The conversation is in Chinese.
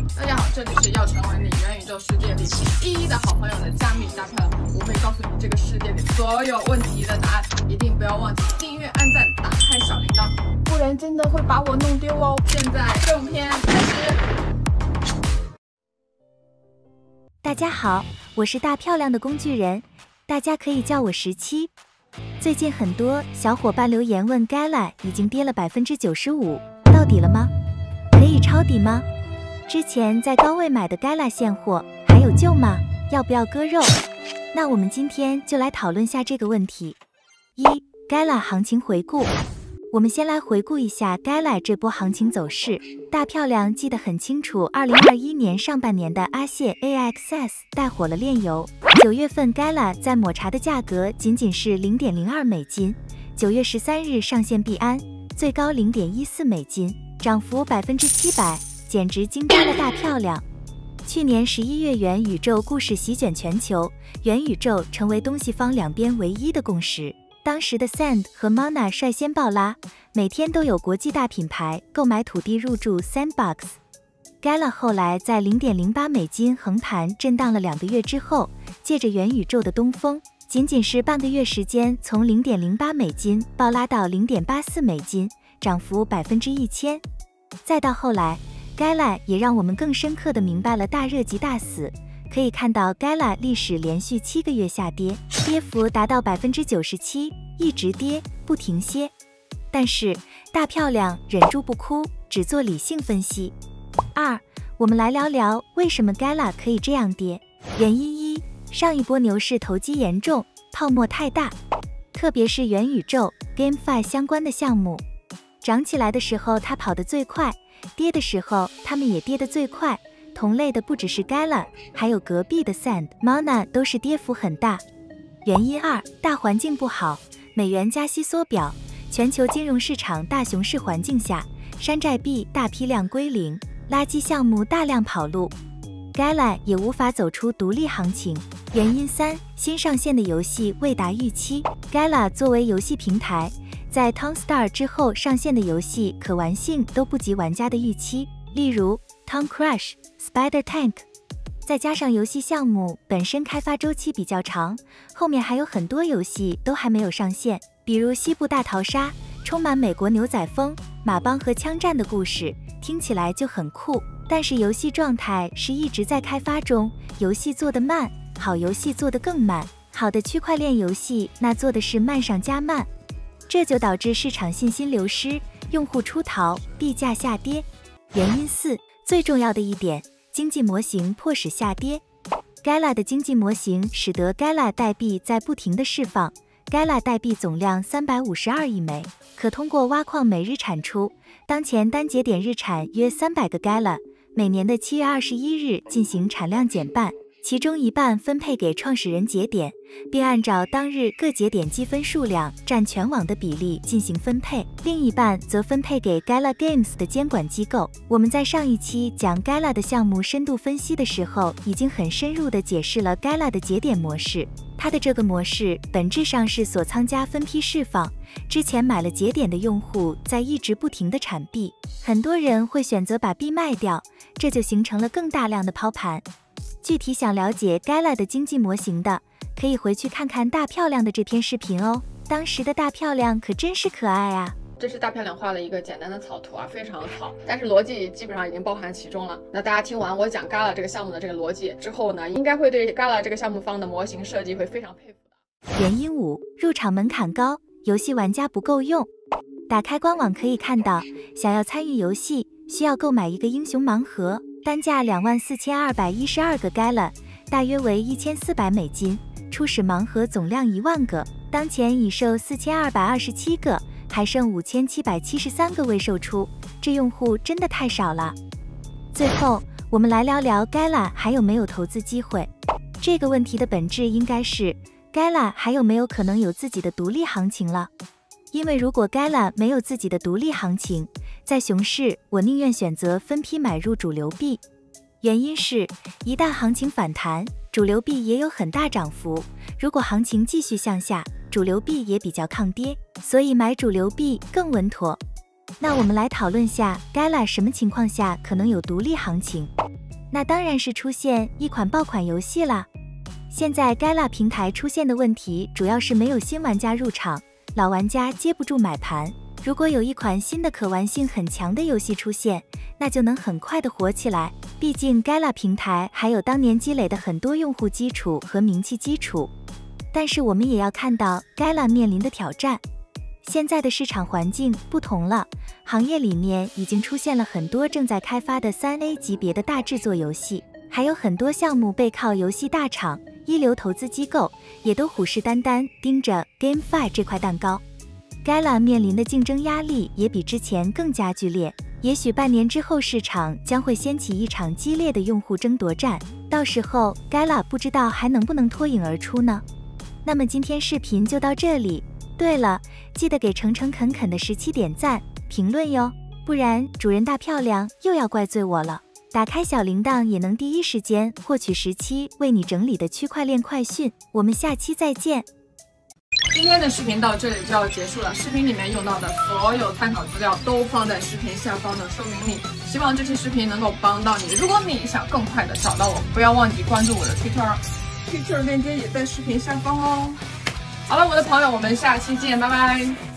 大家好，这里是要成为你元宇宙世界里第一的好朋友的加密大票，我会告诉你这个世界里所有问题的答案，一定不要忘记订阅、按赞、打开小铃铛，不然真的会把我弄丢哦。现在正片开始。 大家好，我是大漂亮的工具人，大家可以叫我17。最近很多小伙伴留言问 Gala 已经跌了95%，到底了吗？可以抄底吗？之前在高位买的 Gala 现货还有救吗？要不要割肉？那我们今天就来讨论下这个问题。Gala 行情回顾。我们先来回顾一下 Gala 这波行情走势。大漂亮记得很清楚，2021年上半年的阿谢 AXS 带火了炼油。9月份 Gala 在抹茶的价格仅仅是0.02美金，9月13日上线币安，最高0.14美金，涨幅700%，简直惊呆了大漂亮。去年11月元宇宙故事席卷全球，元宇宙成为东西方两边唯一的共识。当时的 Sand 和 Mana 率先爆拉，每天都有国际大品牌购买土地入驻 Sandbox。Gala 后来在0.08美金横盘震荡了2个月之后，借着元宇宙的东风，仅仅是半个月时间，从0.08美金爆拉到0.84美金，涨幅1000%。再到后来 ，Gala 也让我们更深刻地明白了大热即大死。可以看到 Gala 历史连续7个月下跌，跌幅达到97%，一直跌不停歇。但是大漂亮忍住不哭，只做理性分析。我们来聊聊为什么 Gala 可以这样跌。原因1，上一波牛市投机严重，泡沫太大，特别是元宇宙 GameFi 相关的项目，涨起来的时候它跑得最快，跌的时候它们也跌得最快。同类的不只是 Gala， 还有隔壁的 Sand、Mana 都是跌幅很大。原因2，大环境不好，美元加息缩表，全球金融市场大熊市环境下，山寨币大批量归零，垃圾项目大量跑路 ，Gala 也无法走出独立行情。原因3，新上线的游戏未达预期。Gala 作为游戏平台，在 Townstar 之后上线的游戏可玩性都不及玩家的预期，例如 Town Crash、Spider Tank， 再加上游戏项目本身开发周期比较长，后面还有很多游戏都还没有上线，比如西部大逃杀，充满美国牛仔风、马帮和枪战的故事，听起来就很酷，但是游戏状态是一直在开发中，游戏做得慢，好游戏做得更慢，好的区块链游戏那做的是慢上加慢，这就导致市场信心流失，用户出逃，币价下跌。原因4，最重要的一点，经济模型迫使下跌。Gala 的经济模型使得 Gala 代币在不停的释放。Gala 代币总量352亿枚，可通过挖矿每日产出。当前单节点日产约300个 Gala， 每年的7月21日进行产量减半，其中一半分配给创始人节点，并按照当日各节点积分数量占全网的比例进行分配，另一半则分配给 Gala Games 的监管机构。我们在上一期讲 Gala 的项目深度分析的时候，已经很深入地解释了 Gala 的节点模式。它的这个模式本质上是锁仓加分批释放，之前买了节点的用户在一直不停地产币，很多人会选择把币卖掉，这就形成了更大量的抛盘。具体想了解 Gala 的经济模型的，可以回去看看大漂亮的这篇视频哦。当时的大漂亮可真是可爱啊！ 这是大漂亮画了一个简单的草图啊，非常好，但是逻辑基本上已经包含其中了。那大家听完我讲 Gala 这个项目的这个逻辑之后呢，应该会对 Gala 这个项目方的模型设计会非常佩服的。 原因5，入场门槛高，游戏玩家不够用。打开官网可以看到，想要参与游戏需要购买一个英雄盲盒，单价24212个 Gala， 大约为1400美金，初始盲盒总量1万个，当前已售4227个，还剩5773个未售出，这用户真的太少了。最后，我们来聊聊 Gala 还有没有投资机会。这个问题的本质应该是 Gala 还有没有可能有自己的独立行情了？因为如果 Gala 没有自己的独立行情，在熊市我宁愿选择分批买入主流币。原因是，一旦行情反弹，主流币也有很大涨幅，如果行情继续向下，主流币也比较抗跌，所以买主流币更稳妥。那我们来讨论下 Gala 什么情况下可能有独立行情。 那当然是出现一款爆款游戏啦。现在 Gala 平台出现的问题主要是没有新玩家入场，老玩家接不住买盘。如果有一款新的可玩性很强的游戏出现，那就能很快的火起来。毕竟 Gala 平台还有当年积累的很多用户基础和名气基础。但是我们也要看到 Gala 面临的挑战。现在的市场环境不同了，行业里面已经出现了很多正在开发的3A 级别的大制作游戏，还有很多项目背靠游戏大厂、一流投资机构，也都虎视眈眈盯着 GameFi 这块蛋糕。Gala 面临的竞争压力也比之前更加剧烈，也许半年之后市场将会掀起一场激烈的用户争夺战，到时候 Gala 不知道还能不能脱颖而出呢？那么今天视频就到这里，对了，记得给诚诚恳恳的17点赞、评论哟，不然主人大漂亮又要怪罪我了。打开小铃铛也能第一时间获取17为你整理的区块链快讯，我们下期再见。 今天的视频到这里就要结束了，视频里面用到的所有参考资料都放在视频下方的说明里，希望这期视频能够帮到你。如果你想更快的找到我，不要忘记关注我的 Twitter 链接也在视频下方哦。好了，我的朋友，我们下期见，拜拜。